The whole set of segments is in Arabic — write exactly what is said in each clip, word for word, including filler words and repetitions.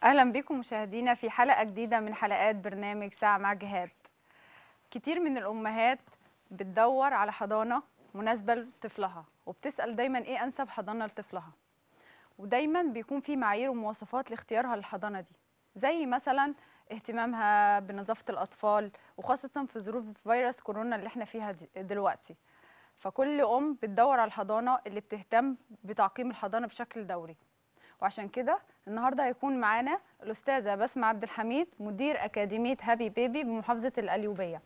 أهلا بكم مشاهدينا في حلقة جديدة من حلقات برنامج ساعة مع جهاد. كتير من الأمهات بتدور على حضانة مناسبة لطفلها، وبتسأل دايما إيه أنسب حضانة لطفلها، ودايما بيكون في معايير ومواصفات لاختيارها للحضانة دي، زي مثلا اهتمامها بنظافة الأطفال، وخاصة في ظروف فيروس كورونا اللي احنا فيها دلوقتي. فكل أم بتدور على الحضانة اللي بتهتم بتعقيم الحضانة بشكل دوري. وعشان كده النهارده هيكون معانا الاستاذه بسمه عبد الحميد، مدير اكاديميه هابي بيبي بمحافظه القليوبيه.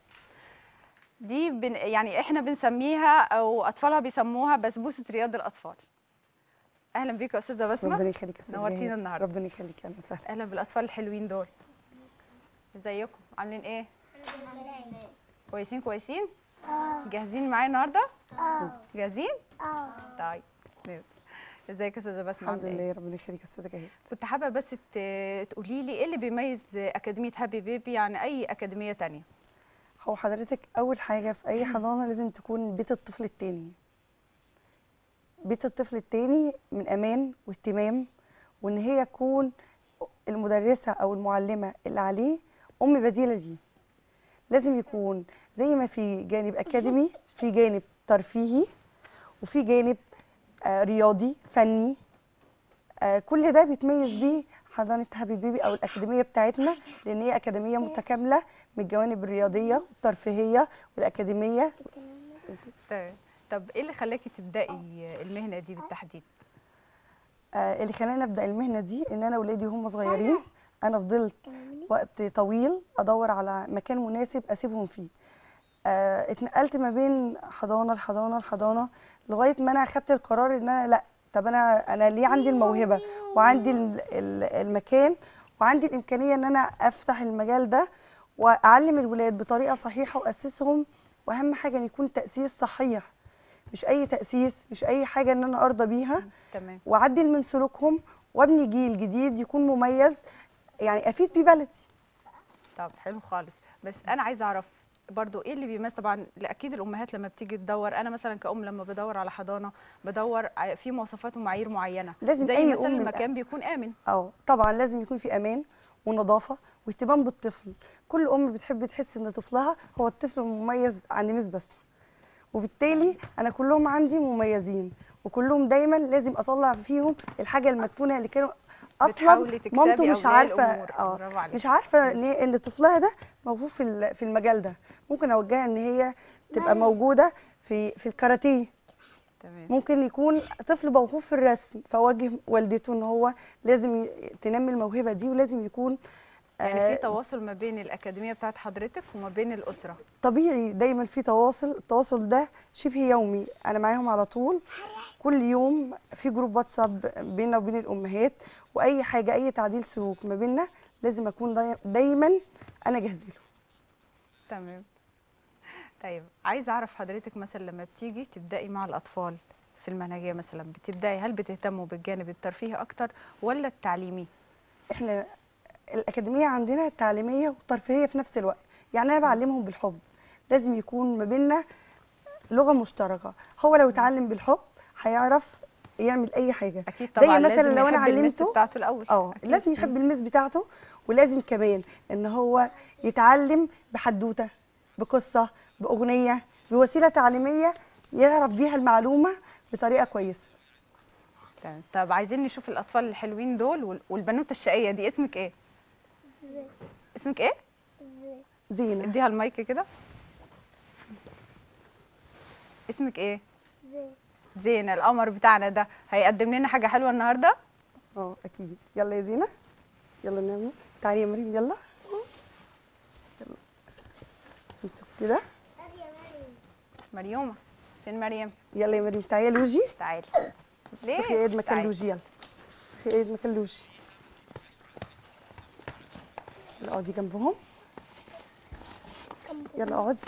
دي بن يعني احنا بنسميها او اطفالها بيسموها بسبوسه رياض الاطفال. اهلا بيك يا استاذه بسمه. ربنا يخليك يا استاذه نورتينا النهارده. ربنا يخليك. اهلا وسهلا. اهلا بالاطفال الحلوين دول. ازيكم؟ عاملين ايه؟ كويسين كويسين؟ اه. جاهزين معايا النهارده؟ اه. جاهزين؟ اه. طيب. ازيك يا استاذه بسمه؟ الحمد لله. ربنا يخليك يا استاذه جهاد. كنت حابه بس تقولي لي ايه اللي بيميز اكاديميه هابي بيبي عن اي اكاديميه تانية؟ هو حضرتك اول حاجه في اي حضانه لازم تكون بيت الطفل التاني. بيت الطفل التاني من امان واهتمام، وان هي تكون المدرسه او المعلمه اللي عليه ام بديله ليه. لازم يكون زي ما في جانب اكاديمي، في جانب ترفيهي، وفي جانب آه رياضي فني. آه كل ده بيتميز بيه حضانه هابي بيبي او الاكاديميه بتاعتنا، لان هي اكاديميه متكامله من الجوانب الرياضيه والترفيهيه والاكاديميه. طيب طب ايه اللي خلاكي تبداي المهنه دي بالتحديد؟ آه اللي خلاني ابدا المهنه دي ان انا اولادي وهم صغيرين انا فضلت وقت طويل ادور على مكان مناسب اسيبهم فيه. آه اتنقلت ما بين حضانه لحضانه لحضانه لغايه ما انا اخدت القرار ان انا لا، طب انا انا ليه عندي الموهبه وعندي المكان وعندي الامكانيه ان انا افتح المجال ده واعلم الولاد بطريقه صحيحه واسسهم، واهم حاجه ان يكون تاسيس صحيح، مش اي تاسيس، مش اي حاجه ان انا ارضى بيها. تمام. واعدل من سلوكهم وابني جيل جديد يكون مميز، يعني افيد بيه بلدي. طب حلو خالص، بس انا عايزه اعرف برضو ايه اللي بيميز. طبعا اكيد الامهات لما بتيجي تدور، انا مثلا كأم لما بدور على حضانه بدور في مواصفات ومعايير معينه، لازم زي أي مثلا أم المكان بيكون امن. اه طبعا لازم يكون في امان ونظافه واهتمام بالطفل. كل ام بتحب تحس ان طفلها هو الطفل المميز عند ميس بسمه، وبالتالي انا كلهم عندي مميزين، وكلهم دايما لازم اطلع فيهم الحاجه المدفونه اللي كانوا اصلا مامته مش عارفه. اه مش عارفه ان ان طفلها ده موهوب في في المجال ده. ممكن اوجهها ان هي تبقى موجوده في في الكاراتيه. تمام. ممكن يكون طفل موهوب في الرسم، فوجه والدته ان هو لازم تنمي الموهبه دي، ولازم يكون يعني في تواصل ما بين الاكاديميه بتاعت حضرتك وما بين الاسره. طبيعي دايما في تواصل. التواصل ده شبه يومي، انا معاهم على طول. كل يوم في جروب واتساب بيننا وبين الامهات، واي حاجه اي تعديل سلوك ما بيننا لازم اكون دايما انا جاهزه له. تمام. طيب عايزه اعرف حضرتك مثلا لما بتيجي تبداي مع الاطفال في المنهجيه مثلا، بتبداي هل بتهتموا بالجانب الترفيهي اكتر ولا التعليمي؟ احنا الاكاديميه عندنا تعليميه وترفيهيه في نفس الوقت، يعني انا بعلمهم بالحب. لازم يكون ما بيننا لغه مشتركه. هو لو اتعلم بالحب هيعرف يعمل اي حاجه. اكيد طبعا. زي مثلا لازم لو انا يحب المس علمته بتاعته الاول. اه لازم يحب المس بتاعته، ولازم كمان ان هو يتعلم بحدوته، بقصه، باغنيه، بوسيله تعليميه يعرف بيها المعلومه بطريقه كويسه. تمام. طب عايزين نشوف الاطفال الحلوين دول والبنوته الشقيه دي. اسمك ايه؟ زينة. اسمك ايه؟ زينه. اديها المايك كده. اسمك ايه؟ زينة. زينه. القمر بتاعنا ده هيقدم لنا حاجه حلوه النهارده. اه اكيد. يلا يا زينه، يلا نعمل. تعالي يا مريم، يلا يلا امسك كده. مريومه فين مريم؟ يلا يا مريم تعالي يا لوجي. تعالي. ليه؟ روحي اقعدي مكان لوجي. يلا روحي اقعدي مكان لوجي. يلا اقعدي جنبهم. يلا اقعدي.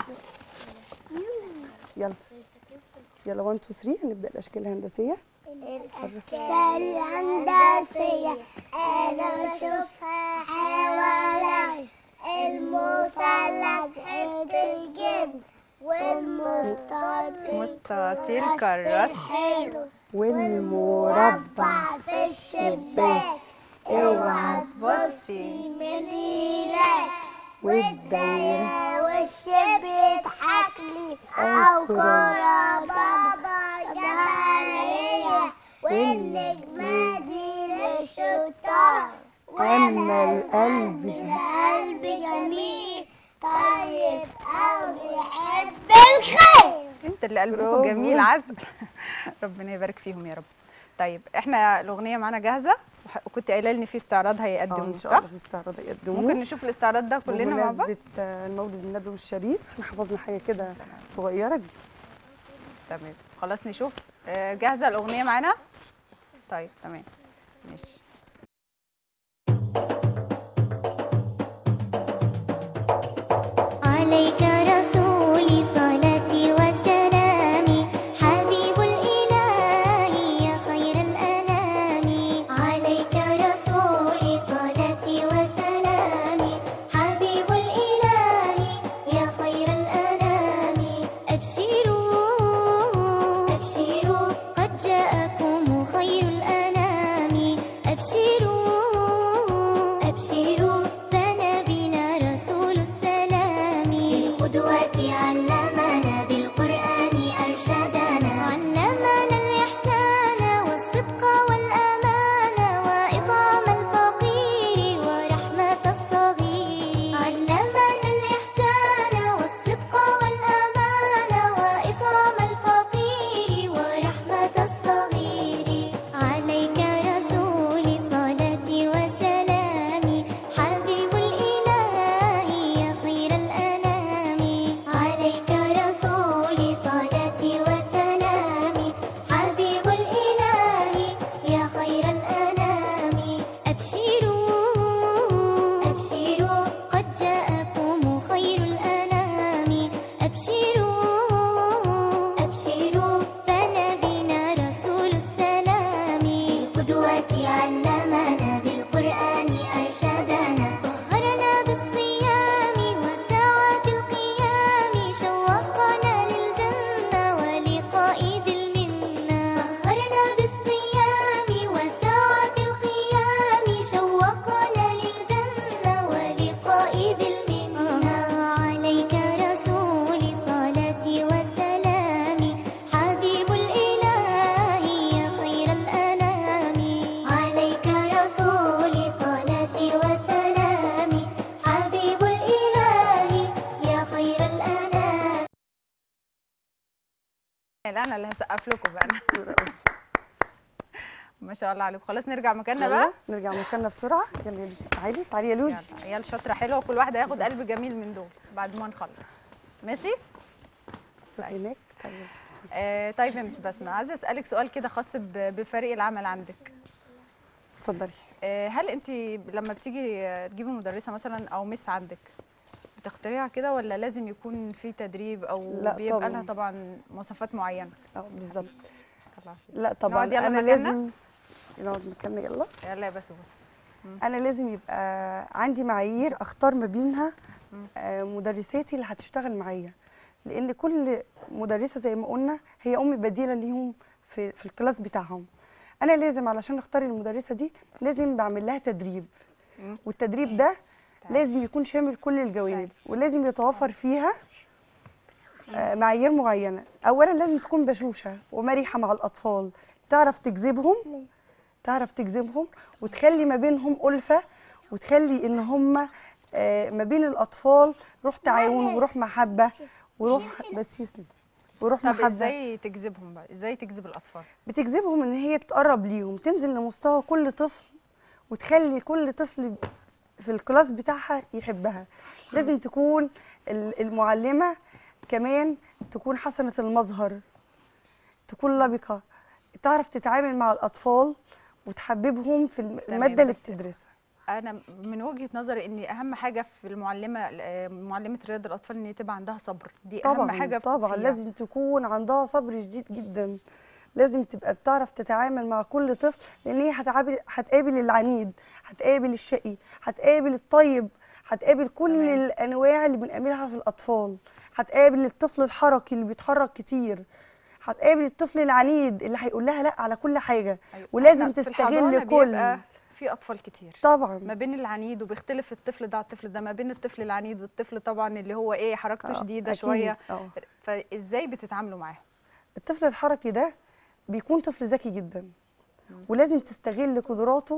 يلا يلا واحد اتنين تلاتة هنبدا الاشكال الهندسيه. الأشكال الهندسية أنا بشوفها حوالي، المثلث حتة الجبن والمستطيل مستطيل كراس حلو والمربع في الشباك اوعى بصي من ايدك والدايرة وش بيضحك لي او كرة بابا جمالية والنجمة دي للشطار أما القلب القلب جميل طيب او بيحب الخير. انت اللي قلبكم برافو. جميل عسل. ربنا يبارك فيهم يا رب. طيب احنا الاغنيه معانا جاهزه وح- وكنت قايله لي في استعراض اه هيقدموه ان شاء صح؟ الله في استعراض يقدموه. ممكن نشوف الاستعراض ده كلنا مع بعض؟ بمناسبة آه، المولد النبوي الشريف احنا حفظنا حاجة كده صغيرة. تمام خلاص نشوف. آه، جاهزه الاغنيه معانا؟ طيب تمام ماشي. عليك رسولي صلاتي وسلامي حبيب الإله يا خير الأنام. عليك رسولي صلاتي وسلامي حبيب الإله يا خير الأنام. أبشروا أبشروا قد جاءكم خير الأنام. أبشروا أبشروا فنبينا رسول السلام. بالقدوة علمنا بالقرآن أرشدنا. علمنا الإحسان والصدق والأمان وإطعام الفقير ورحمة الصغير. علمنا الإحسان والصدق والأمان وإطعام الفقير ورحمة الصغير. عليك رسولي صلاتي وسلامي حبيب الإله يا خير الأنام. عليك رسولي صلاتي وسلامي حبيب الإله يا خير الأنام. أبشروا أبشروا قد جاءكم خير الأنام. أبشروا أبشروا فنبينا رسول السلام. بالقدوة علمنا بالقرآن أرشدنا. طهرنا بالصيام وساعات القيام. شوقنا للجنة ولقاء ذي المنة. طهرنا بالصيام وساعات القيام. شوقنا للجنة ولقاء ذي المنة. عليك رسولي صلاتي وسلامي حبيب الإله يا خير الأنام. عليك رسولي صلاتي وسلامي حبيب الإله يا خير الأنام. لا انا اللي هسقف لكم بقى. ما شاء الله عليكم. خلاص نرجع مكاننا بقى. يلا نرجع مكاننا بسرعة. يلا يا لوجي تعالي تعالي يا لوجي. يلا عيال شاطره حلوه وكل واحده هياخد قلب جميل من دول بعد ما نخلص. ماشي؟ روحي هناك تعالي. آه طيب يا مس بسمه عايزه اسالك سؤال كده خاص ب- بفريق العمل عندك. اتفضلي. آه هل انت لما بتيجي آه، تجيبي مدرسه مثلا او مس عندك بتختاريها كده ولا لازم يكون في تدريب او لا بيبقى طبعاً. لها طبعا مواصفات معينه؟ اه بالظبط. الله يعافيك. لا طبعا نقعد يلا انا مكاننا؟ لازم نقعد مكاننا. يلا يلا يا بس بس. انا لازم يبقى عندي معايير اختار ما بينها مم. آه، مدرساتي اللي هتشتغل معايا، لان كل مدرسه زي ما قلنا هي ام بديله ليهم في في الكلاس بتاعهم. انا لازم علشان اختار المدرسه دي لازم بعمل لها تدريب، مم. والتدريب ده لازم يكون شامل كل الجوانب، ولازم يتوفر فيها آه، معايير معينه. اولا لازم تكون بشوشه ومرحه مع الاطفال، تعرف تجذبهم تعرف تجذبهم وتخلي ما بينهم ألفة، وتخلي ان هم آه، ما بين الاطفال روح تعاون وروح محبه وروح بس يسلم وروح طب محبه. ازاي تجذبهم بقى؟ ازاي تجذب الاطفال؟ بتجذبهم ان هي تقرب ليهم، تنزل لمستوى كل طفل وتخلي كل طفل في الكلاس بتاعها يحبها. لازم تكون ال- المعلمه كمان تكون حسنه المظهر، تكون لبقه، تعرف تتعامل مع الاطفال وتحببهم في الم- تمام، الماده اللي بس بتدرسها. انا من وجهه نظري ان اهم حاجه في المعلمه آه، معلمه رياض الاطفال ان تبقى عندها صبر. دي طبعا اهم حاجه طبعا فيها. لازم تكون عندها صبر شديد جدا، لازم تبقى بتعرف تتعامل مع كل طفل، لان هي هتقابل هتقابل العنيد، هتقابل الشقي، هتقابل الطيب، هتقابل كل تمام. الانواع اللي بنقابلها في الاطفال، هتقابل الطفل الحركي اللي بيتحرك كتير، هتقابل الطفل العنيد اللي هيقول لها لا على كل حاجه، أيوة. ولازم إحنا في تستغل الحضانة كل بيبقى في اطفال كتير طبعا. ما بين العنيد، وبيختلف الطفل ده على الطفل ده، ما بين الطفل العنيد والطفل طبعا اللي هو ايه حركته آه، شديده أكيد. شويه. اه فازاي بتتعاملوا معاه؟ الطفل الحركي ده بيكون طفل ذكي جدا، ولازم تستغل قدراته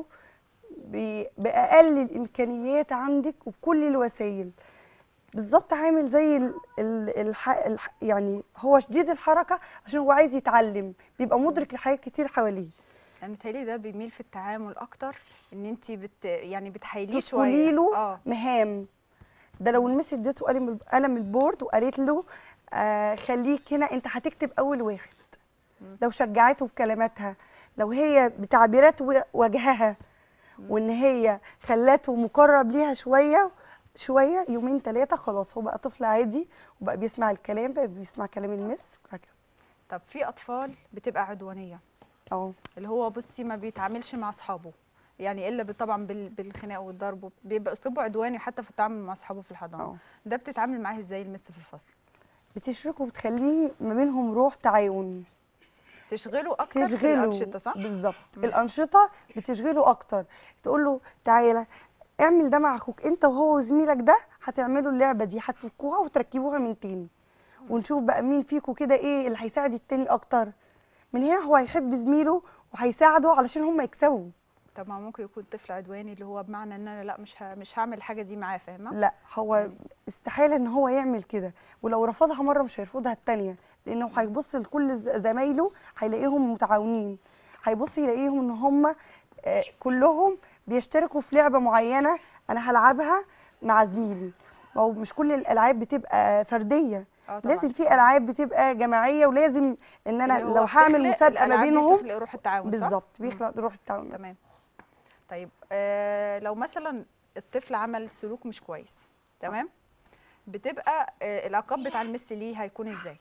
ب- باقل الامكانيات عندك وبكل الوسائل. بالظبط عامل زي ال ال الح الح يعني هو شديد الحركه عشان هو عايز يتعلم، بيبقى مدرك لحاجات كتير حواليه. انا متهيألي ده بيميل في التعامل اكتر، ان انت بت يعني بتحايليه تسهلي شويه. له اه مهام. ده لو المس اديته قلم قلم البورد وقالت له آه خليك هنا انت هتكتب اول واحد، لو شجعته بكلماتها، لو هي بتعبيرات و- وجهها، وان هي خلته مقرب ليها شويه شويه، يومين ثلاثه خلاص هو بقى طفل عادي، وبقى بيسمع الكلام، بقى بيسمع كلام المس وهكذا. طب في اطفال بتبقى عدوانيه، اه اللي هو بصي ما بيتعاملش مع اصحابه، يعني الا طبعا بال- بالخناق والضرب، بيبقى اسلوبه عدواني حتى في التعامل مع اصحابه في الحضانه. اه ده بتتعامل معاه ازاي المس في الفصل؟ بتشركه، بتخليه ما بينهم روح تعاون، تشغله اكتر في تشغله الانشطه، صح؟ بالظبط. الانشطه بتشغله اكتر، تقول له تعالى اعمل ده مع اخوك، انت وهو وزميلك ده هتعملوا اللعبه دي، هتفكوها وتركبوها من تاني، ونشوف بقى مين فيكم كده ايه اللي هيساعد التاني اكتر. من هنا هو هيحب زميله وهيساعده علشان هم يكسبوا. طب ما ممكن يكون طفل عدواني اللي هو بمعنى ان انا لا مش ه... مش هعمل الحاجه دي معاه، فاهمه؟ لا هو استحاله ان هو يعمل كده، ولو رفضها مره مش هيرفضها التانيه، لانه هيبص لكل ز- زمايله هيلاقيهم متعاونين، هيبص يلاقيهم ان هم آه، كلهم بيشتركوا في لعبه معينه انا هلعبها مع زميلي. ما هو مش كل الالعاب بتبقى فرديه، اه طبعا. لازم في العاب بتبقى جماعيه، ولازم ان انا اللي هو لو هعمل بتخلق مسابقه ما الألعاب دي بينهم بتخلق روح التعاون، صح؟ بالظبط مم. بيخلق روح التعاون. تمام. طيب آه لو مثلا الطفل عمل سلوك مش كويس، تمام، بتبقى آه العقاب بتاع المثل ليه هيكون ازاي؟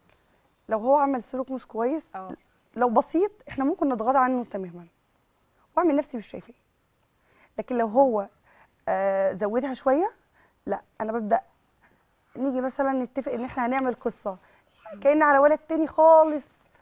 لو هو عمل سلوك مش كويس، اه لو بسيط احنا ممكن نتغاضى عنه تماما واعمل نفسي مش شايفاه. لكن لو هو آه زودها شويه، لا انا ببدا نيجي مثلا نتفق ان احنا هنعمل قصه كأن على ولد تاني خالص،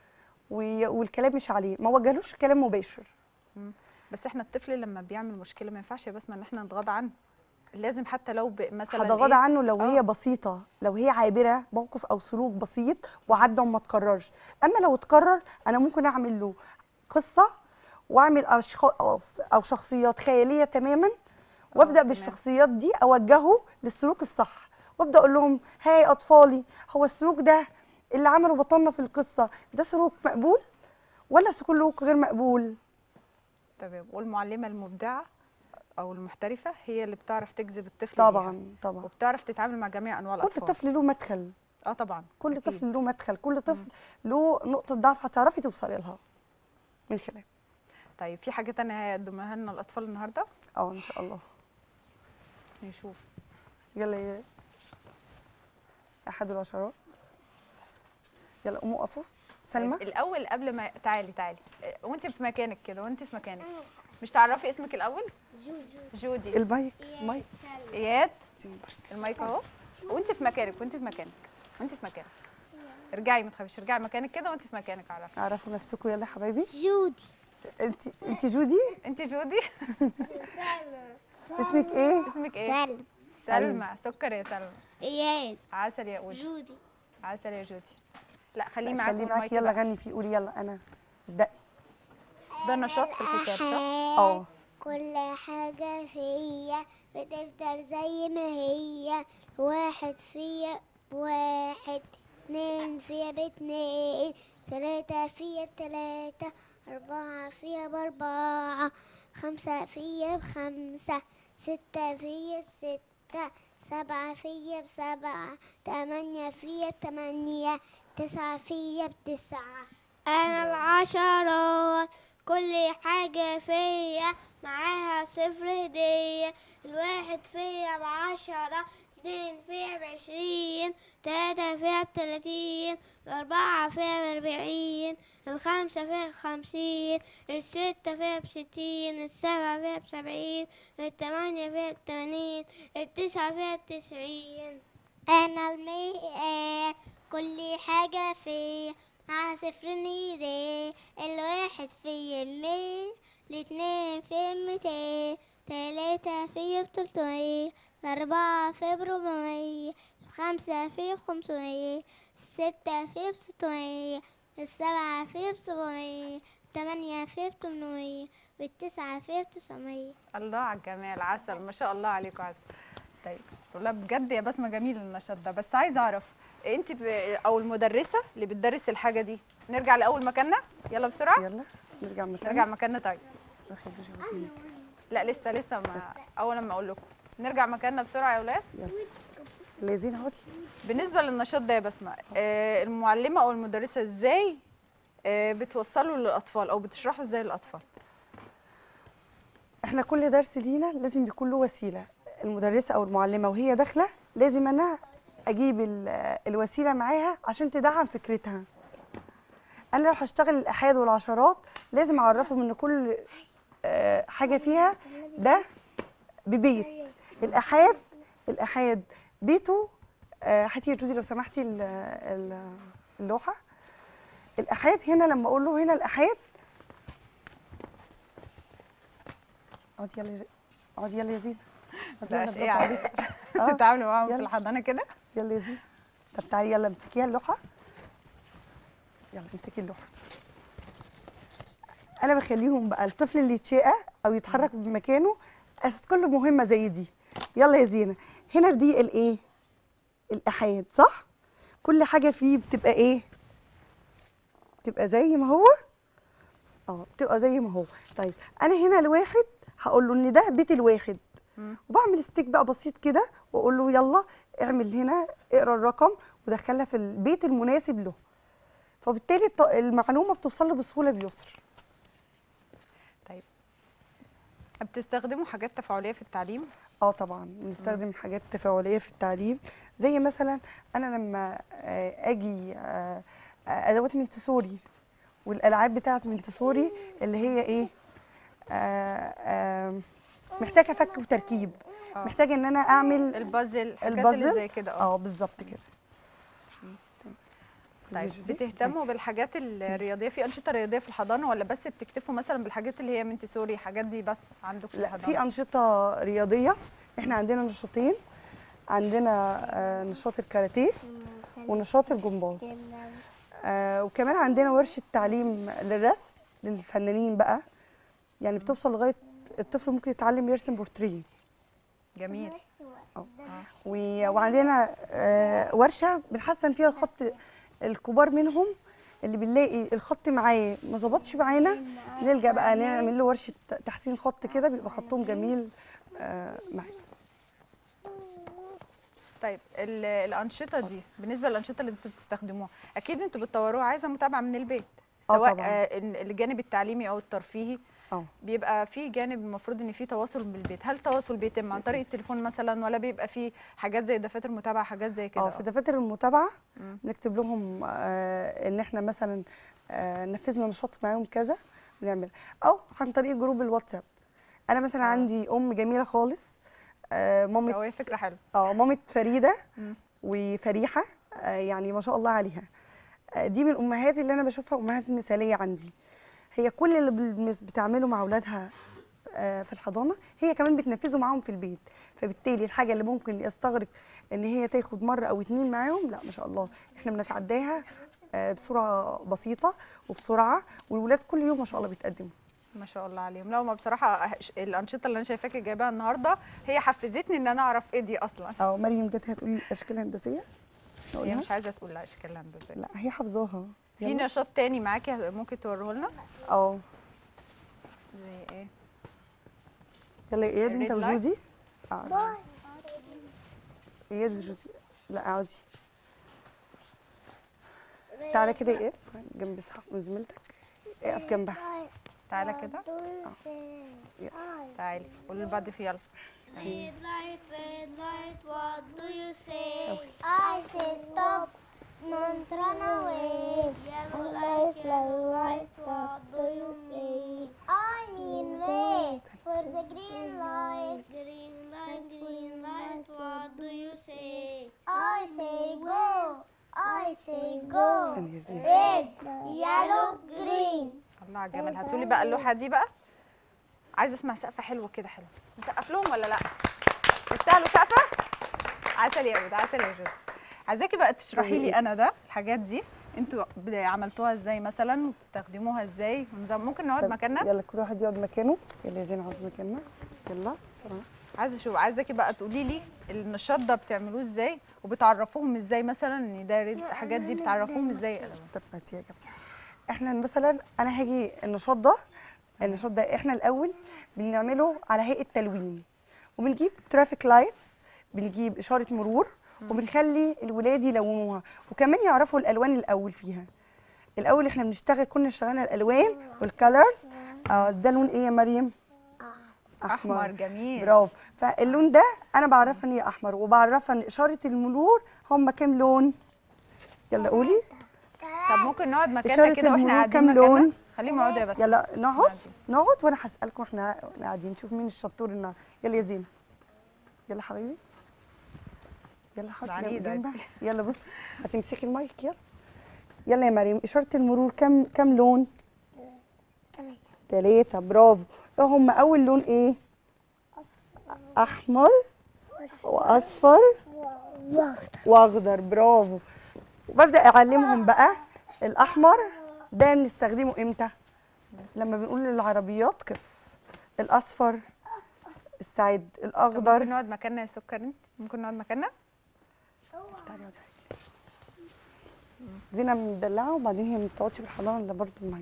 وي- والكلام مش عليه، ما وجهلوش كلام مباشر. مم. بس احنا الطفل لما بيعمل مشكله ما ينفعش يا بسمه ان احنا نتغاضى عنه، لازم حتى لو ب- مثلا هتغاضى ايه عنه لو آه. هي بسيطه، لو هي عابره موقف او سلوك بسيط وعدى وما اتكررش. اما لو اتكرر انا ممكن اعمل له قصه، واعمل اشخاص او شخصيات خياليه تماما، وابدا تمام. بالشخصيات دي اوجهه للسلوك الصح، وابدا اقول لهم هاي اطفالي، هو السلوك ده اللي عمله بطلنا في القصه ده سلوك مقبول ولا سلوك غير مقبول؟ تمام. والمعلمه المبدعه او المحترفه هي اللي بتعرف تجذب الطفل طبعا ليها، طبعا. وبتعرف تتعامل مع جميع انواع كل الاطفال. طفل له مدخل، اه طبعا. كل أكيد. طفل له مدخل، كل طفل له نقطه ضعف هتعرفي توصلي لها من خلال. طيب في حاجه تانية هيقدمها لنا الاطفال النهارده؟ اه ان شاء الله. نشوف. يلا يا احد العشرات، يلا قوموا وقفوا. سلمى طيب الاول قبل ما تعالي تعالي آه، وانت في مكانك كده، وانت في مكانك مش تعرفي اسمك الاول؟ جودي. المايك المايك اياد. المايك اهو. وانت في مكانك، وانت في مكانك، وانت في مكانك. ارجعي ما تخافيش، ارجعي مكانك كده وانت في مكانك. عرفي اعرفوا نفسكم يلا يا حبايبي. جودي. انت انت جودي، انت جودي. اسمك ايه؟ اسمك ايه؟ سلمى. سلمى. سكر يا سلمى. اياد. عسل يا قولي. جودي. عسل يا جودي. لا خليه لا، معاك خليه معاك، والمايك يلا بقى. غني فيه، قولي يلا انا ابدأي. ده نشاط في الكتاب، صح؟ اه كل حاجة فيا بتفضل زي ما هي، واحد فيا بواحد، اتنين فيا باتنين، تلاتة فيا بتلاتة، أربعة فيا بأربعة، خمسة فيا بخمسة، ستة فيا بستة، سبعة فيا بسبعة، تمانية فيا بتمانية، تسعة فيا بتسعة. أنا العشرات كل حاجة فيا معاها صفر هدية، الواحد فيا بعشرة، اتنين فيا بعشرين، تلاتة فيا بتلاتين، الأربعة فيا بأربعين، الخمسة فيا بخمسين، الستة فيا بستين، السبعة فيا بسبعين، التمانية فيا بتمانين، التسعة فيا بتسعين. أنا المئات كل حاجة فيا على صفر نيري، الواحد في مية، الاتنين في ميتين، تلاتة في بتلتمية، الأربعة في بربعمية، الخمسة في بخمسمية، الستة في بستمية، السبعة في بسبعمية، التمانية في بتمنمية، والتسعة في بتسعمية. الله على الجمال، عسل ما شاء الله عليكم، عسل. طيب لا بجد يا بسمه جميل النشاط ده، بس عايزه اعرف انت ب... او المدرسه اللي بتدرس الحاجه دي، نرجع لاول مكاننا يلا بسرعه. يلا نرجع مكاننا. نرجع مكاننا. طيب ناخد جواتينك. لا لسه لسه ما اول لما اقول لكم نرجع مكاننا بسرعه يا اولاد. يلا لازين اهوتي. بالنسبه للنشاط ده يا بسمه، آه المعلمه او المدرسه ازاي آه بتوصلوا للاطفال او بتشرحوا ازاي للاطفال؟ احنا كل درس لينا لازم يكون له وسيله، المدرسه او المعلمه وهي داخله لازم انا اجيب ال- الوسيله معاها عشان تدعم فكرتها. انا لو هشتغل الاحاد والعشرات لازم اعرفهم ان كل آه، حاجه فيها ده ببيت. الاحاد الاحاد بيته آه، هاتي يا جودي لو سمحتي ال- ال- اللوحه. الاحاد هنا لما اقول له هنا الاحاد، اقعدي يلا يا ج- اقعدي يلا يا زينه. اقعدي لا يلا، اشقي برافو عليك. عليكي. آه، تتعاملوا معاهم في يلا. الحضانه كده. يلا يا زينه. طب تعالي يلا امسكيها اللوحه. يلا امسكي اللوحه. انا بخليهم بقى الطفل اللي يتشقى او يتحرك بمكانه اساس كل مهمه زي دي. يلا يا زينه. هنا دي الايه؟ الاحاد، صح؟ كل حاجه فيه بتبقى ايه؟ بتبقى زي ما هو. اه بتبقى زي ما هو. طيب انا هنا الواحد هقول له ان ده بيت الواحد، مم. وبعمل ستيك بقى بسيط كده واقول له يلا اعمل هنا اقرا الرقم ودخلها في البيت المناسب له، فبالتالي الط- المعلومه بتوصل له بسهوله بيسر. طيب بتستخدموا حاجات تفاعليه في التعليم؟ اه طبعا بنستخدم حاجات تفاعليه في التعليم، زي مثلا انا لما آه، اجي آه، آه، ادوات مونتسوري والالعاب بتاعه مونتسوري اللي هي ايه؟ آه، آه، محتاجه فك وتركيب، اه محتاجه ان انا اعمل البازل، الحاجات اللي البازل. زي كده. اه اه بالظبط كده. طيب دي- دي- بتهتموا بالحاجات الرياضيه، في انشطه رياضيه في الحضانه ولا بس بتكتفوا مثلا بالحاجات اللي هي منتسوري، الحاجات دي بس عندكم في لا الحضانه؟ في انشطه رياضيه، احنا عندنا نشاطين، عندنا آه، نشاط الكاراتيه ونشاط الجمباز، آه، وكمان عندنا ورشه تعليم للرسم للفنانين بقى، يعني بتوصل لغايه الطفل ممكن يتعلم يرسم بورتريه. جميل. و- وعندنا آه، ورشه بنحسن فيها الخط، الكبار منهم اللي بنلاقي الخط معاه ما ظبطش معانا نلجا بقى نعمل له ورشه تحسين خط كده بيبقى خطهم جميل آه، معانا. طيب ال- الانشطه دي بالنسبه للانشطه اللي انتوا بتستخدموها اكيد انتوا بتطوروها، عايزه متابعه من البيت، آه سواء طبعاً. آه، ال- الجانب التعليمي او الترفيهي. اه بيبقى في جانب المفروض ان في تواصل بالبيت، هل التواصل بيتم عن طريق التليفون مثلا ولا بيبقى في حاجات زي دفاتر متابعه، حاجات زي كده؟ اه في دفاتر المتابعه مم. نكتب لهم آه ان احنا مثلا آه نفذنا نشاط معاهم كذا بنعمل، او عن طريق جروب الواتساب. انا مثلا آه. عندي ام جميله خالص، آه مامة هو فكره حلوه. اه مامة فريده مم. وفريحه، آه يعني ما شاء الله عليها. آه دي من الامهات اللي انا بشوفها امهات مثاليه عندي. هي كل اللي بالمس- بتعمله مع اولادها آه، في الحضانه هي كمان بتنفذه معاهم في البيت، فبالتالي الحاجه اللي ممكن يستغرق ان هي تاخد مره او اتنين معاهم لا ما شاء الله احنا بنتعداها آه، بسرعه بسيطه وبسرعه، والولاد كل يوم ما شاء الله بيتقدموا. ما شاء الله عليهم. لا ما بصراحه أه- الانشطه اللي انا شايفاكي جايباها النهارده هي حفزتني ان انا اعرف ايه دي اصلا. اه مريم جت هتقولي اشكال هندسيه هي نقولها؟ مش عايزه تقول لا اشكال هندسيه. لا هي حافظاها. في يلا. نشاط تاني معاكي ممكن توريه لنا؟ اه زي ايه؟ يلا يا اياد انت الريد لايت؟ وجودي. اه اياد وجودي. لا اقعدي تعالى كده يا اياد جنب صاحب زميلتك، اقف جنبها. تعالى كده، تعالي قولي اللي بعد فيه يلا. Red light, red light, what do you say? I say stop, don't run away. Yellow light, yellow light, what do you say? I mean wait for the green light. Green light, green light, what do you say? I say go, I says go. ثانية زين. Red, yellow, green. الله على الجمال. هاتوا لي بقى اللوحه دي بقى. عايزه اسمع سقفه حلوه كده حلوه. نسقف لهم ولا لا؟ تستاهلوا سقفه؟ عسل يا ود، عسل يا جود. عايزاكي بقى تشرحي لي انا ده الحاجات دي انتوا عملتوها ازاي مثلا وبتستخدموها ازاي؟ ممكن نقعد مكاننا؟ يلا كل واحد يقعد مكانه. يلا يا زين عاوز مكاننا. يلا بسرعه. عايزه اشوف، عايزاكي بقى تقولي لي النشاط ده بتعملوه ازاي وبتعرفوهم ازاي مثلا ان ده الحاجات دي بتعرفوهم ازاي؟ طب ما تيجي احنا مثلا انا هاجي النشاط ده النشاط ده احنا الاول بنعمله على هيئه تلوين، وبنجيب ترافيك لايتس، بنجيب اشاره مرور وبنخلي الولاد يلونوها وكمان يعرفوا الالوان الاول فيها. الاول احنا بنشتغل كنا اشتغلنا الالوان والكالرز. اه ده لون ايه يا مريم؟ احمر. احمر جميل، برافو. فاللون ده انا بعرفها ان هي احمر، وبعرفها ان اشاره المرور هم كام لون. يلا قولي. طب ممكن نقعد مكاننا كده واحنا قاعدين مكاننا؟ خليهم يقعدوا يا بس. يلا نقعد نقعد وانا هسالكم احنا قاعدين نشوف مين الشطور النهارده. يلا يا زينه. يلا حبيبي. يلا حاضر جنبها. يلا بصي هتمسكي المايك. يلا يلا يا مريم. اشاره المرور كام كام لون؟ ثلاثة. ثلاثة. برافو. ايه هم اول لون ايه؟ احمر واصفر واخضر واخضر. برافو. وببدا اعلمهم بقى الاحمر ده بنستخدمه امتى؟ لما بنقول للعربيات قف. الاصفر استعد. الاخضر. ممكن نقعد مكاننا يا سكر؟ انت ممكن نقعد مكاننا؟ تعالي اقعدي. زينه مدلعه وبعدين هي ما بتقعدش في الحضانه الا برضه المايك.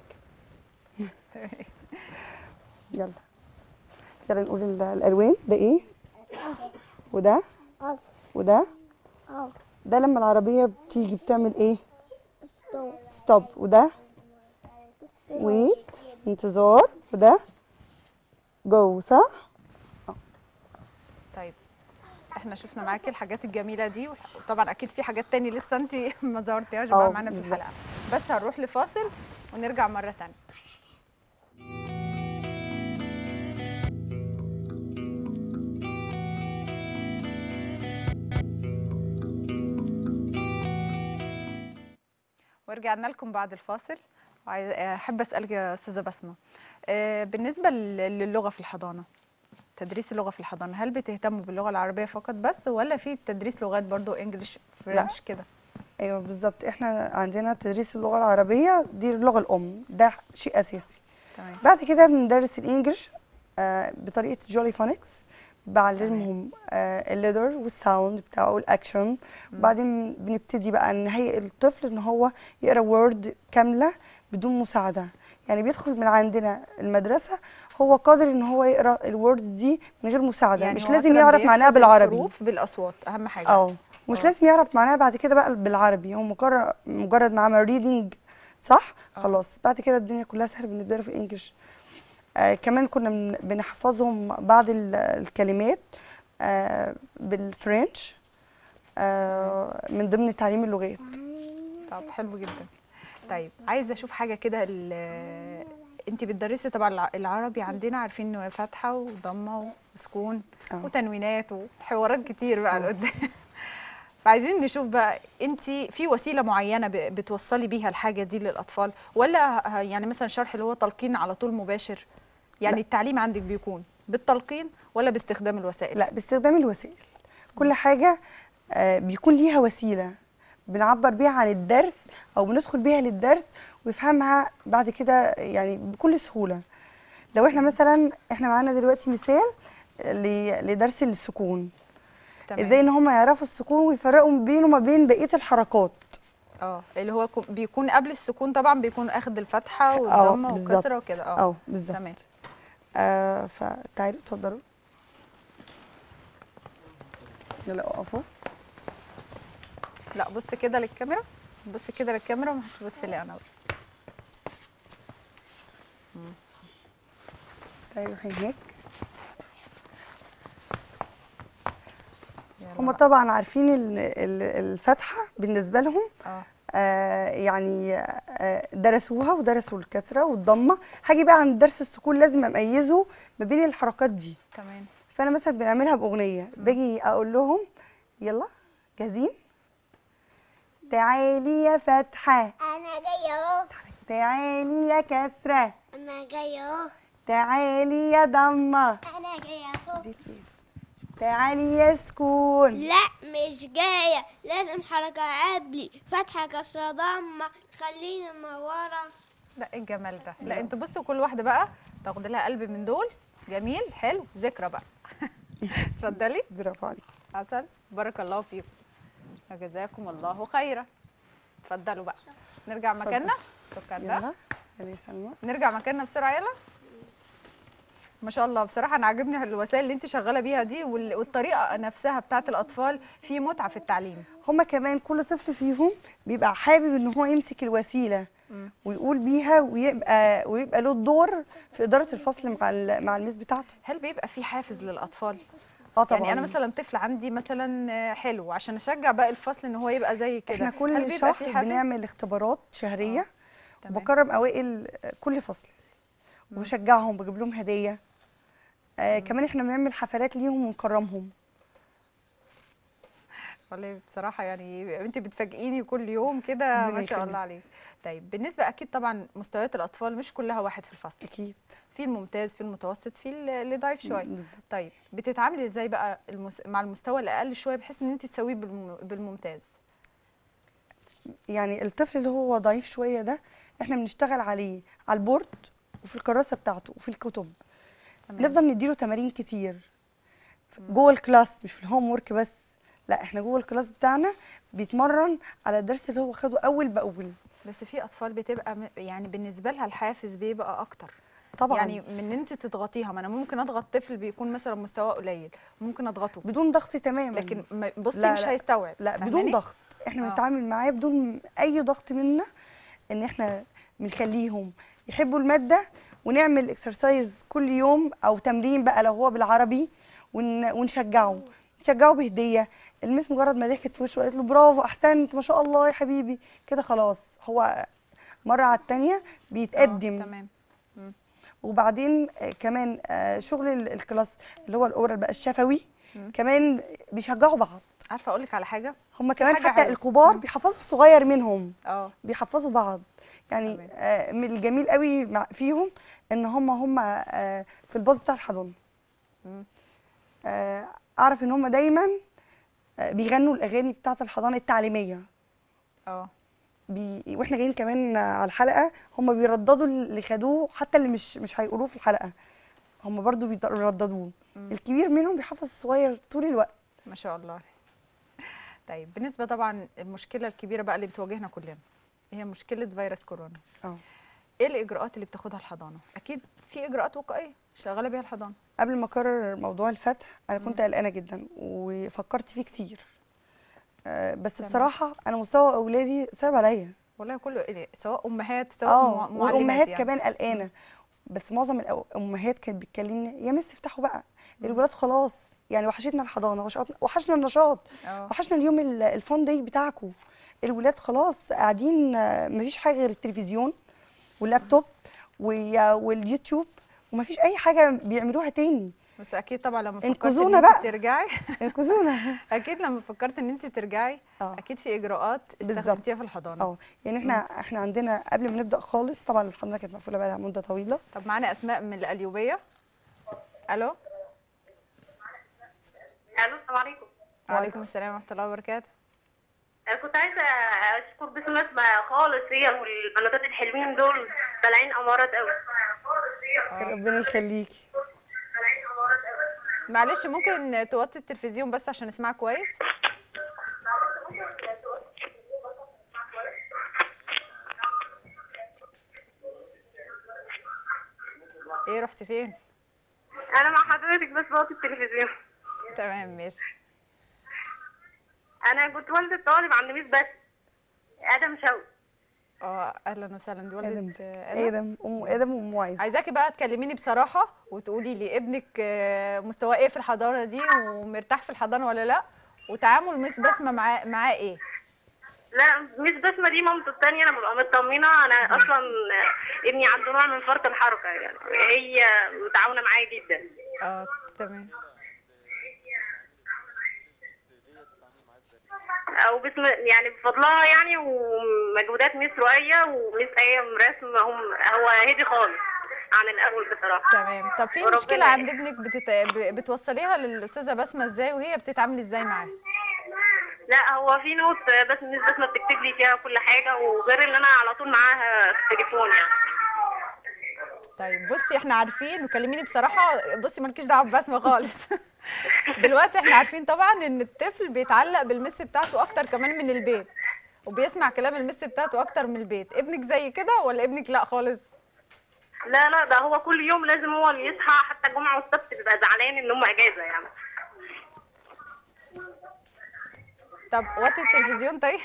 يلا يلا نقول الالوان. ده ايه؟ وده وده ده لما العربيه بتيجي بتعمل ايه؟ ستوب. وده ويت انتظار. وده جو. صح؟ طيب احنا شفنا معاكي الحاجات الجميله دي، وطبعا اكيد في حاجات تاني لسه انت ما ظهرتيهاش بقى معانا في الحلقه، بس هنروح لفاصل ونرجع مره تانيه. ورجعنا لكم بعد الفاصل. احب اسالك يا استاذه بسمه، بالنسبه للغه في الحضانه، تدريس اللغه في الحضانه، هل بتهتموا باللغه العربيه فقط بس ولا في تدريس لغات برضو انجليش فرنش كده؟ ايوه بالظبط. احنا عندنا تدريس اللغه العربيه دي اللغه الام، ده شيء اساسي. تمام. بعد كده بندرس الانجليش آه بطريقه جولي فونكس، بعلمهم آه الليدر والساوند بتاعه والاكشن. وبعدين بنبتدي بقى نهيئ الطفل ان هو يقرا وورد كامله بدون مساعده. يعني بيدخل من عندنا المدرسه هو قادر ان هو يقرا الووردز دي من غير مساعده. يعني مش لازم يعرف معناها بالعربي. الحروف بالاصوات اهم حاجه. اه مش أوه. لازم يعرف معناها بعد كده بقى بالعربي. هو مجرد مجرد معاه ريدنج صح. أوه. خلاص بعد كده الدنيا كلها سهل بالنسبه له في الانجليش. آه كمان كنا بنحفظهم بعض الكلمات آه بالفرنش آه من ضمن تعليم اللغات. طب حلو جدا. طيب عايزه اشوف حاجه كده. انت بتدرسي طبعا العربي، عندنا عارفين انه فتحه وضمه وسكون أوه. وتنوينات وحوارات كتير بقى لقدام. فعايزين نشوف بقى انت في وسيله معينه بتوصلي بيها الحاجه دي للاطفال، ولا يعني مثلا شرح اللي هو تلقين على طول مباشر؟ يعني لا. التعليم عندك بيكون بالتلقين ولا باستخدام الوسائل؟ لا باستخدام الوسائل. كل حاجه آه بيكون ليها وسيله بنعبر بيها عن الدرس او بندخل بيها للدرس ويفهمها بعد كده يعني بكل سهوله. لو احنا مثلا احنا معانا دلوقتي مثال لدرس السكون. تمام. ازاي ان هم يعرفوا السكون ويفرقوا بينه وما بين بقيه الحركات. اه اللي هو بيكون قبل السكون طبعا بيكون اخد الفتحه والضمه والكسره وكده. اه اه بالظبط. تمام. آه فتعالوا اتفضلوا. يلا اقفوا. لا بص كده للكاميرا، بص كده للكاميرا وما هتبص لي انا. تعالوا هناك. هم طبعا عارفين الفتحه بالنسبه لهم. اه آه يعني آه درسوها ودرسوا الكسره والضمه. هاجي بقى عند درس السكون لازم اميزه ما بين الحركات دي. تمام. فانا مثلا بنعملها باغنيه، باجي اقول لهم يلا جاهزين؟ تعالي يا فتحة. انا جايه اهو. تعالي يا كسرة. انا جايه اهو. تعالي يا ضمة. انا جايه اهو. تعالي يا سكون. لا مش جايه، لازم حركه قبلي، فتحه كسره ضمه، خليني منوره. لا ايه الجمال ده؟ لا انتوا بصوا كل واحده بقى تاخد لها قلب من دول. جميل حلو ذكرى بقى. اتفضلي. برافو عليك. عسل بارك الله فيكم وجزاكم الله خيرا. اتفضلوا بقى نرجع مكاننا. السكر ده يلا يلا يا سلمى. نرجع مكاننا بسرعه يلا. ما شاء الله بصراحه انا عاجبني الوسائل اللي انت شغاله بيها دي وال- والطريقه نفسها بتاعه الاطفال في متعه في التعليم. هما كمان كل طفل فيهم بيبقى حابب ان هو يمسك الوسيله ويقول بيها ويبقى ويبقى له الدور في اداره الفصل مع ال- مع الميس بتاعته. هل بيبقى في حافز للاطفال؟ اه طبعا. يعني انا مثلا طفل عندي مثلا حلو عشان اشجع باقي الفصل ان هو يبقى زي كده. احنا هل كل بيبقى شهر في حافز؟ بنعمل اختبارات شهريه. آه. تمام. وبكرم اوائل كل فصل وبشجعهم بجيب لهم هديه. آه كمان احنا بنعمل حفلات ليهم ونكرمهم. والله بصراحه يعني انت بتفاجئيني كل يوم كده ربنا ما شاء الله يخليك. عليك. طيب بالنسبه اكيد طبعا مستويات الاطفال مش كلها واحد في الفصل. اكيد. في الممتاز في المتوسط في اللي ضعيف شويه. بالظبط. طيب بتتعاملي ازاي بقى المس... مع المستوى الاقل شويه بحيث ان انت تسويه بالم... بالممتاز؟ يعني الطفل اللي هو ضعيف شويه ده احنا بنشتغل عليه على البورد وفي الكراسه بتاعته وفي الكتب. تمام. نفضل نديله تمارين كتير جوه الكلاس مش في الهوم ورك بس. لا احنا جوه الكلاس بتاعنا بيتمرن على الدرس اللي هو خده اول باول. بس في اطفال بتبقى م- يعني بالنسبه لها الحافز بيبقى اكتر. طبعا. يعني من ان انت تضغطيها. ما انا ممكن اضغط طفل بيكون مثلا مستواه قليل ممكن اضغطه بدون ضغط تماما. لكن ما- بصي لا مش لا. هيستوعب. لا بدون فاهماني؟ ضغط. احنا آه. بنتعامل معاه بدون اي ضغط منا. ان احنا بنخليهم يحبوا الماده ونعمل اكسرسايز كل يوم او تمرين بقى لو هو بالعربي ون... ونشجعه نشجعه بهديه. المس مجرد ما ضحكت في وشه وقالت له برافو احسنت ما شاء الله يا حبيبي كده خلاص هو مره على الثانيه بيتقدم. آه. تمام. وبعدين آه، كمان آه، شغل ال- الكلاس اللي هو الاورال بقى الشفوي مم. كمان بيشجعوا بعض. عارفه اقول لك على حاجه؟ هم كمان حاجة حتى حلوة. الكبار مم. بيحفظوا الصغير منهم. اه بيحفظوا بعض. يعني تمام. آه، من الجميل قوي مع- فيهم ان هم هم آه، في الباص بتاع الحضانه. مم. آه، اعرف ان هم دايما آه، بيغنوا الاغاني بتاعه الحضانه التعليميه. اه بي... واحنا جايين كمان على الحلقه هم بيرددوا اللي خدوه حتى اللي مش مش هيقولوه في الحلقه. هم برضو بيرددوه. مم. الكبير منهم بيحفظ الصغير طول الوقت. ما شاء الله. طيب بالنسبه طبعا المشكله الكبيره بقى اللي بتواجهنا كلنا هي مشكله فيروس كورونا. اه ايه الاجراءات اللي بتاخدها الحضانه؟ اكيد في اجراءات وقائيه شغاله بيها الحضانه. قبل ما اقرر موضوع الفتح انا كنت قلقانه جدا وفكرت فيه كتير. آه، بس تمام. بصراحه انا مستوى اولادي صعب عليا. والله كله إيه، سواء امهات سواء اه مع- معلمات والامهات يعني. كمان قلقانه. بس معظم الامهات كانت بتكلمني يا مس افتحوا بقى الولاد خلاص يعني وحشتنا الحضانه وحشتنا وحشنا النشاط اه وحشنا اليوم ال- الفان داي بتاعكم. الولاد خلاص قاعدين آه، مفيش حاجه غير التلفزيون واللابتوب ويا- واليوتيوب ومفيش اي حاجه بيعملوها تاني. بس اكيد طبعا لما فكرت ان انقذونا انت بقى. ترجعي انقذونا. اكيد لما فكرت ان انت ترجعي اه اكيد في اجراءات بالظبط. استخدمتيها في الحضانه. اه يعني احنا احنا عندنا قبل ما نبدا خالص طبعا الحضانه كانت مقفوله بقى لها مده طويله. طب معانا اسماء من القليوبيه. الو. الو السلام عليكم. وعليكم السلام ورحمه الله وبركاته. أنا كنت عايزه اشكر بس نسمه خالص، هي والبناتات الحلوين دول طالعين امارات قوي. ربنا يخليكي. معلش ممكن توطي التلفزيون بس عشان اسمعك كويس. ايه رحت فين؟ انا مع حضرتك بس بوطي التلفزيون. تمام ماشي. انا كنت والده طالب عند ميس بس ادم شوقي. اه اهلا وسهلا دي ادم والده ادم. ادم ام ادم وام عايز. عايزاكي بقى تكلميني بصراحه وتقولي لي ابنك آه، مستواه ايه في الحضانه دي ومرتاح في الحضانه ولا لا وتعامل مس بسمه معاه معاه ايه؟ لا ميس بسمه دي مامته الثانيه، انا ببقى مطمنه. انا اصلا ابني عنده نوع من فرط الحركه، يعني هي متعاونه معايا جدا. اه تمام. او باسم يعني بفضلها يعني، ومجهودات ميس رؤية وميس ايام رسم، هم هو هادي خالص عن الاول بصراحه. تمام. طب في وربنا مشكله عند ابنك بتت... ب- بتوصليها للاستاذه بسمه ازاي وهي بتتعامل ازاي معاها؟ لا هو في نوت بس ميس بسمه بتكتب لي فيها كل حاجه، وغير ان انا على طول معاها في التليفون يعني. طيب بصي احنا عارفين، وكلميني بصراحه، بصي مالكيش دعوه ببسمه خالص. دلوقتي احنا عارفين طبعا ان الطفل بيتعلق بالمس بتاعته اكتر كمان من البيت، وبيسمع كلام المس بتاعته اكتر من البيت. ابنك زي كده ولا ابنك لا خالص؟ لا لا ده هو كل يوم لازم هو اللي يصحى، حتى الجمعه والسبت بيبقى زعلان ان هم اجازه يعني. طب وطي التلفزيون طيب.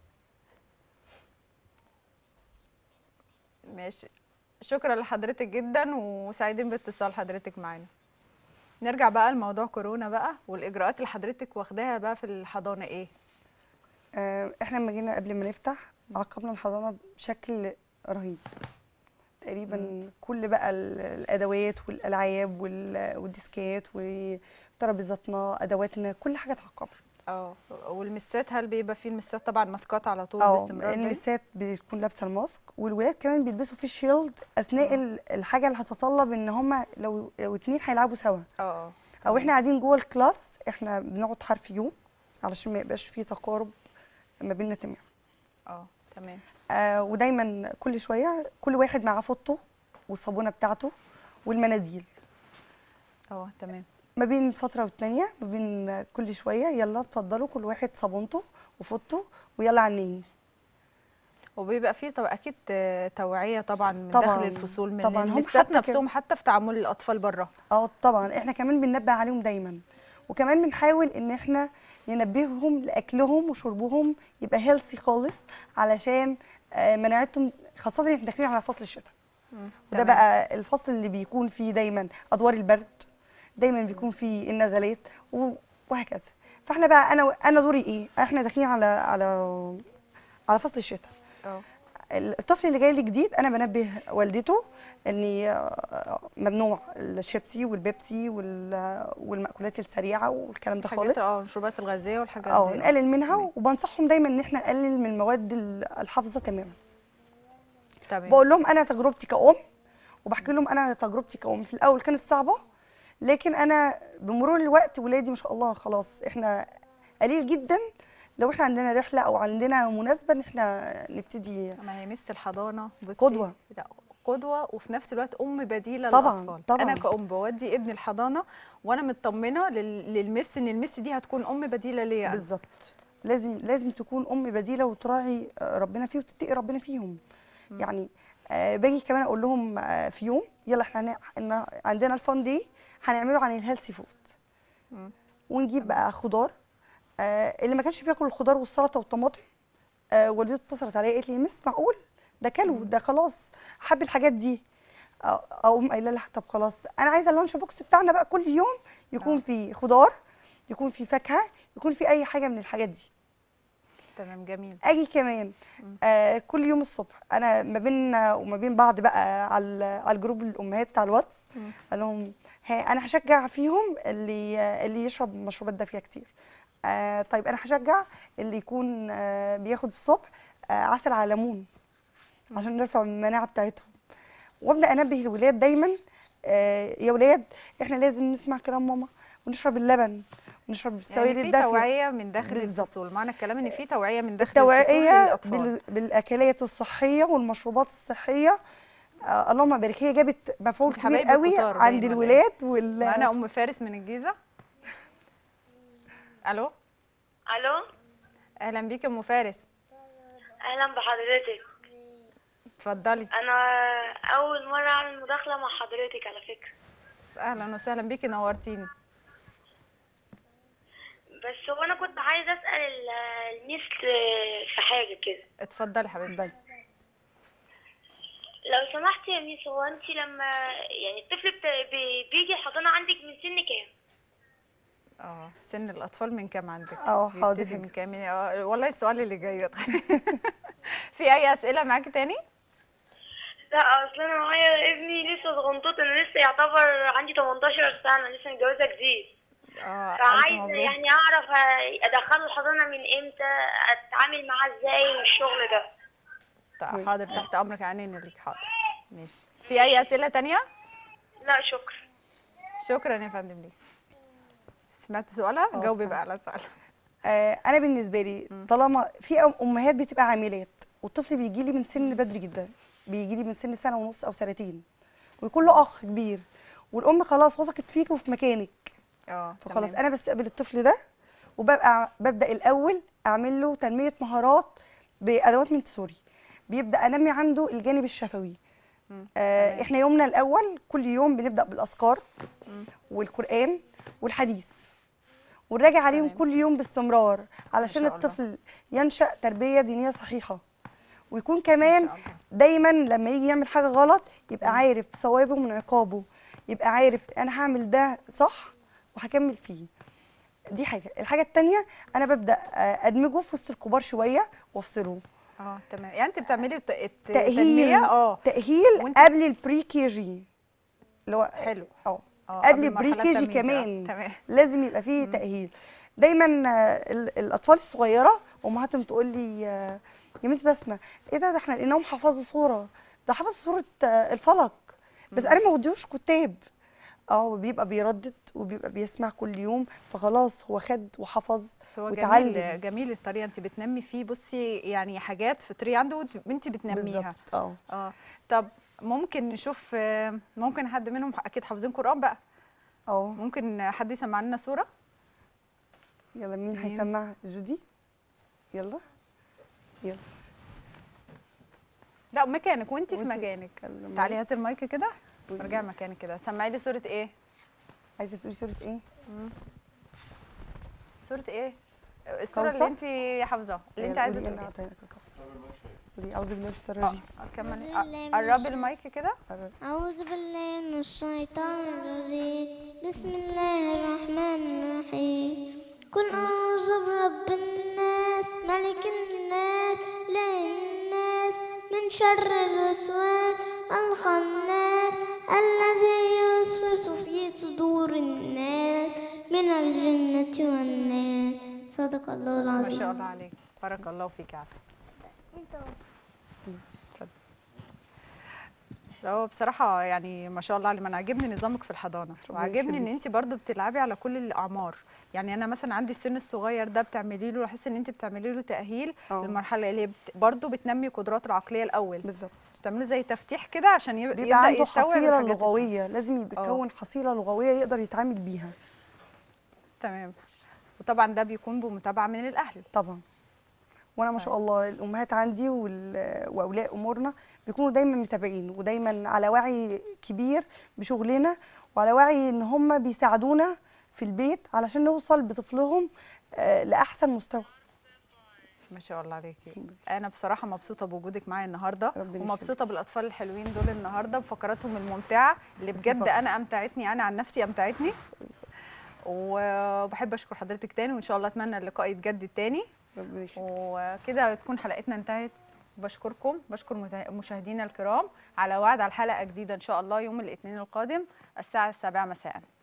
ماشي، شكرا لحضرتك جدا وسعيدين باتصال حضرتك معانا. نرجع بقى لموضوع كورونا بقى، والاجراءات اللي حضرتك واخداها بقى في الحضانه ايه؟ آه، احنا لما جينا قبل ما نفتح عاقبنا الحضانه بشكل رهيب. تقريبا مم. كل بقى ال- الادوات والالعاب وال- والديسكات وترابيزاتنا ادواتنا كل حاجه اتعاقبت. اه، والمسات هل بيبقى فيه المسات طبعا ماسكات على طول اه، باستمرار دايما؟ المسات بتكون لابسه الماسك، والولاد كمان بيلبسوا فيه شيلد اثناء آه. ال- الحاجه اللي هتتطلب ان هم لو لو اتنين هيلعبوا سوا، اه اه او تمام. احنا قاعدين جوه الكلاس احنا بنقعد حرف يو علشان ما يبقاش فيه تقارب ما بيننا تمام. اه تمام. آه ودايما كل شويه كل واحد معاه فوطه والصابونه بتاعته والمناديل. اه تمام. ما بين فتره والتانيه ما بين كل شويه يلا اتفضلوا كل واحد صابونته وفوطه ويلا على النيني. وبيبقى فيه طبعا اكيد آه، توعيه طبعا من طبعاً، داخل الفصول من طبعاً. هم المسات حتى نفسهم كده- حتى في تعامل الاطفال بره. اه طبعا احنا كمان بننبه عليهم دايما، وكمان بنحاول ان احنا ننبههم لاكلهم وشربهم يبقى هيلثي خالص علشان آه، مناعتهم، خاصه احنا داخلين على فصل الشتاء. مم، وده تمام. بقى الفصل اللي بيكون فيه دايما ادوار البرد، دايما بيكون فيه النزلات و- وهكذا. فاحنا بقى انا انا دوري ايه؟ احنا داخلين على على على فصل الشتاء. اه الطفل اللي جاي لي جديد انا بنبه والدته ان ممنوع الشيبسي والبيبسي وال- والمأكولات السريعه والكلام ده الحاجات خالص. اه المشروبات الغازيه والحاجات اه دي. نقلل منها، تمام. وبنصحهم دايما ان احنا نقلل من المواد الحافظه تماما. تمام. بقول لهم انا تجربتي كأم، وبحكي لهم انا تجربتي كأم في الاول كانت صعبه، لكن انا بمرور الوقت ولادي ما شاء الله خلاص احنا قليل جدا لو احنا عندنا رحله او عندنا مناسبه ان احنا نبتدي. ما هي مس الحضانه بصي قدوة. لا قدوه، وفي نفس الوقت ام بديله طبعاً، للاطفال. طبعاً. انا كأم بودي ابني الحضانه وانا مطمنه لل- للمس ان المس دي هتكون ام بديله ليا أنا. بالظبط، لازم لازم تكون ام بديله وتراعي آه، ربنا فيه وتتقي ربنا فيهم. مم. يعني آه، باجي كمان اقول لهم آه، في يوم يلا احنا هن- إن عندنا الفان دي هنعمله عن الهيلثي فود، مم. ونجيب تمام. بقى خضار. آه، اللي ما كانش بياكل الخضار والسلطه والطماطم آه، والدته اتصلت عليا قالت لي مس معقول ده كلو ده خلاص حب الحاجات دي. أو- اقوم قايله لها طب خلاص انا عايزه اللانش بوكس بتاعنا بقى كل يوم يكون آه. فيه خضار، يكون فيه فاكهه، يكون فيه اي حاجه من الحاجات دي. تمام جميل. اجي كمان مم. آه كل يوم الصبح انا ما بيننا وما بين بعض بقى على على الجروب الامهات بتاع الواتس، مم. قال لهم ها انا هشجع فيهم اللي اللي يشرب مشروبات دافيه كتير. آه طيب انا هشجع اللي يكون آه بياخد الصبح آه عسل على ليمون عشان نرفع من المناعه بتاعتهم. وابدا انبه الولاد دايما آه يا ولاد احنا لازم نسمع كلام ماما ونشرب اللبن ونشرب السوائل يعني في الدافيه. توعيه من داخل بالظبط. الفصول، معنى الكلام ان في توعيه من داخل الفصول التوعيه للاطفال. بال... بالاكلات الصحيه والمشروبات الصحيه. آه اللهم بارك، هي جابت مفعول انت كبير حبايب قوي الكتار عند باين ولا إيه؟ الولاد وال معانا ام فارس من الجيزه. الو الو اهلا بيك يا ام فارس، اهلا بحضرتك. اتفضلي. انا اول مره اعمل مداخله مع حضرتك على فكره، اهلا وسهلا بيكي، نورتيني. بس هو انا كنت عايزه اسال ال- الميس في حاجه كده. اتفضلي حبيبتي. اتفضلي. لو سمحتي يا ميس، هو انت لما يعني الطفل بت- بي- بيجي الحضانه عندك من سن كام؟ اه سن الاطفال من كام عندك؟ اه حاضر. بيبتدي من كام؟ اه والله السؤال اللي جاي. في اي اسئله معاكي تاني؟ لا اصل انا معايا ابني لسه صغنطوط، انا لسه يعتبر عندي تمنتاشر سنه، لسه متجوزه جديد. اه ألف فعايزة مبروك. يعني أعرف أدخله الحضانة من إمتى، أتعامل معاه إزاي الشغل ده. طيب حاضر، تحت امرك، عينينا ليك، حاضر. ماشي، في اي اسئله تانية؟ لا شكرا. شكرا يا فندم ليك. سمعت سؤالها؟ آه، جاوبي سمعت. بقى على سؤالها. آه انا بالنسبه لي طالما في أم- امهات بتبقى عاملات والطفل بيجي لي من سن بدري جدا، بيجي لي من سن سنه ونص او سنتين، ويكون له اخ كبير، والام خلاص وثقت فيك وفي مكانك، اه فخلاص تمام. انا بستقبل الطفل ده، وببقى ببدا الاول اعمل له تنميه مهارات بادوات مونتسوري، بيبدا انمي عنده الجانب الشفوي. مم، آه تمام. احنا يومنا الاول كل يوم بنبدا بالاذكار والقران والحديث، ونراجع عليهم تمام. كل يوم باستمرار علشان ما شاء الله. الطفل ينشأ تربيه دينيه صحيحه، ويكون ما كمان شاء الله. دايما لما يجي يعمل حاجه غلط يبقى عارف ثوابه من عقابه، يبقى عارف انا هعمل ده صح وهكمل فيه. دي حاجه. الحاجه التانية انا ببدا آه، ادمجه في وسط الكبار شويه وافصله. اه تمام، يعني انت بتعملي ت- الت- تاهيل تنميه. اه تاهيل وانت قبل البري كي جي، اللي هو حلو. اه اه قبل قبل البري مرحله كي جي التمهيد. اه كمان تمام. لازم يبقى فيه تاهيل. دايما آه، ال- الاطفال الصغيره امهاتهم تقول لي آه، يا مس بسمه ايه ده ده احنا لقيناهم حفظوا سوره، ده حفظ سوره آه، الفلق، بس انا ما بديهوش كتاب. اه بيبقى بيردد وبيبقى بيسمع كل يوم، فخلاص هو خد وحفظ بس هو وتعلم. جميل، جميل الطريقه انت بتنمي فيه. بصي يعني حاجات فطريه عنده وانت- وانت بتنميها. بالظبط. اه اه طب ممكن نشوف، آه، ممكن حد منهم اكيد حافظين قرآن بقى، اه ممكن حد يسمع لنا سوره؟ يلا مين مين؟ هيسمع؟ جودي. يلا يلا لا مكانك، وانت في وانتي- مكانك. المايك. تعالي هاتي المايك كده، قولي. ارجعي مكانك كده. سمعي لي سوره ايه؟ عايزه تقولي سوره ايه؟ سوره ايه؟ السوره كوثر؟ اللي انت حافظاها، اللي انت يلا عايزه قولي انا تقوليها. اعطيناك الكفر. قولي اعوذ بالله من الشيطان اه الرجيم. كمان أعوذ بالله من قربي الشيطان. المايك كده. أعوذ بالله من الشيطان الرجيم. بسم الله الرحمن الرحيم. قل أعوذ برب الناس ملك الناس إله الناس من شر الوسواس الخناس الذي يوسوس في صدور الناس من الجنة والناس. صدق الله ما العظيم. شاء الله عليك، بارك الله فيك يا عسل. هو بصراحة يعني ما شاء الله عليك، انا عاجبني نظامك في الحضانة، وعاجبني ان انت برضو بتلعبي على كل الاعمار. يعني انا مثلا عندي السن الصغير ده بتعملي له، احس ان انت بتعملي له تأهيل اه. للمرحلة اللي هي بت... برضو بتنمي قدراته العقلية الاول، بالظبط. بتعملي زي تفتيح كده عشان يب... بيبقى يبدأ عنده يستوعب حصيله الحاجات التانية. لغويه، لازم يبقى اه. يكون حصيله لغويه يقدر يتعامل بيها. تمام. وطبعا ده بيكون بمتابعة من الاهل. طبعا. وانا ما شاء طيب. الله الامهات عندي وال- واولياء امورنا بيكونوا دايما متابعين ودايما على وعي كبير بشغلنا، وعلى وعي ان هم بيساعدونا في البيت علشان نوصل بطفلهم آه، لاحسن مستوى. ما شاء الله عليكي. انا بصراحه مبسوطه بوجودك معايا النهارده، ربنا ومبسوطه بالاطفال الحلوين دول النهارده بفقراتهم الممتعه اللي بجد انا امتعتني، انا عن نفسي امتعتني. وبحب اشكر حضرتك تاني، وان شاء الله اتمنى اللقاء يتجدد تاني. ربنا يخليك. وكده تكون حلقتنا انتهت. بشكركم، بشكر متا- مشاهدينا الكرام، على وعد على حلقه جديده ان شاء الله يوم الاثنين القادم الساعه السابعة مساء.